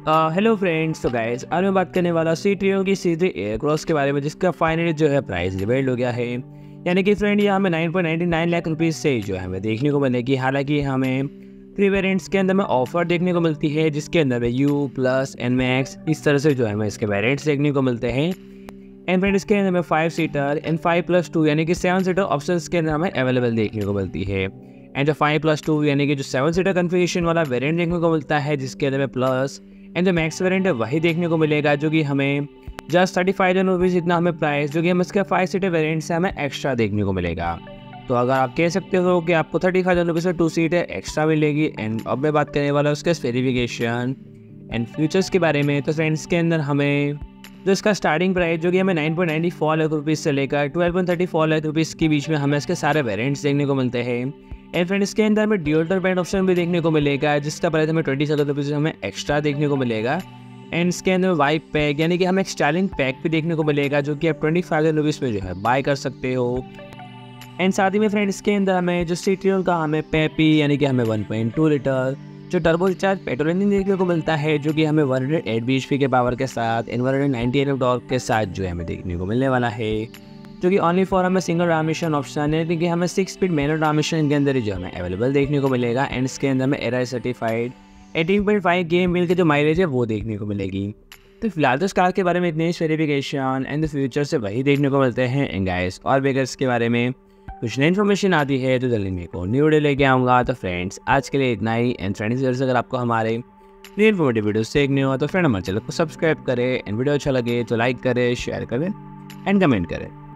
Hello friends, तो guys आज मैं बात करने वाला C3 की C3 एयरक्रॉस के बारे में, जिसका फाइनली जो है प्राइस रिवील्ड हो गया है। यानी कि फ्रेंड ये हमें 9.99 लाख रुपीज़ से जो है हमें देखने को मिलेगी। हालांकि हमें 3 वेरिएंट्स के अंदर में ऑफर देखने को मिलती है, जिसके अंदर में U प्लस N मैक्स इस तरह से जो है हमें इसके वेरिएंट्स देखने को मिलते हैं। एंड फ्रेंड इसके अंदर में 5 सीटर एंड 5+2 यानी कि 7 सीटर ऑप्शन के अंदर हमें अवेलेबल देखने को मिलती है। एंड जो 5+2 यानी कि जो 7 सीटर कन्फिगरेशन वाला वेरिएंट देखने को मिलता है, जिसके अंदर में प्लस एंड जो मैक्स वेरिएंट है वही देखने को मिलेगा, जो कि हमें जस्ट 35,000 रुपीज़ इतना हमें प्राइस, जो कि हम इसके 5 सीटर वेरिएंट से हमें एक्स्ट्रा देखने को मिलेगा। तो अगर आप कह सकते हो कि आपको 35,000 रुपीज़ में 2 सीटर एक्स्ट्रा मिलेगी। एंड अब मैं बात करने वाला हूँ उसके स्पेसिफिकेशन एंड फीचर्स के बारे में। तो फ्रेंड्स के अंदर हमें जो इसका स्टार्टिंग प्राइस, जो कि हमें 9.94 लाख रुपीज़ से लेकर 12.34 लाख रुपीज़ के बीच में हमें इसके सारे वेरिएंट्स देखने को मिलते हैं। एंड फ्रेंड इसके अंदर हमें ड्यूल टोन पेंट ऑप्शन भी देखने को मिलेगा, जिसका प्राइस हमें 20,000 रुपीज़ हमें एक्स्ट्रा देखने को मिलेगा। एंड इसके अंदर वाइप पैक यानी कि हमें एक स्टाइलिंग पैक भी देखने को मिलेगा, जो कि आप 25,000 रुपीज़ में जो है बाय कर सकते हो। एंड साथ ही में फ्रेंड इसके अंदर हमें जो C3 का हमें पेपी यानी कि हमें 1.2 लीटर जो टर्बो चार्ज पेट्रोल इंजन देखने को मिलता है, जो कि हमें 108 bhp के पावर के साथ एंड 190 Nm टॉर्क के साथ जो है हमें देखने को मिलने वाला है, जो कि ओनली फॉर हमें सिंगल ट्रांसमिशन ऑप्शन है, क्योंकि हमें 6 स्पीड मैनुअल ट्रांसमिशन के अंदर ही जो हमें अवेलेबल देखने को मिलेगा। एंड इसके अंदर हमें एरा सर्टिफाइड 18.5 गेम मिल के जो माइलेज है वो देखने को मिलेगी। तो फिलहाल तो इस कार के बारे में इतने स्पेसिफिकेशन एंड फ्यूचर से वही देखने को मिलते हैं। एंड गाइस और बेगर्स के बारे में कुछ नई इन्फॉर्मेशन आती है तो जल्दी मेरे को न्यू वीडियो लेके आऊँगा। तो फ्रेंड्स आज के लिए इतना ही। एंड फ्रेंड्स अगर आपको हमारे न्यू इन्फॉर्मेटिव वीडियोस देखने हो तो फ्रेंड हमारे चैनल को सब्सक्राइब करें। एंड वीडियो अच्छा लगे तो लाइक करें, शेयर करें एंड कमेंट करें।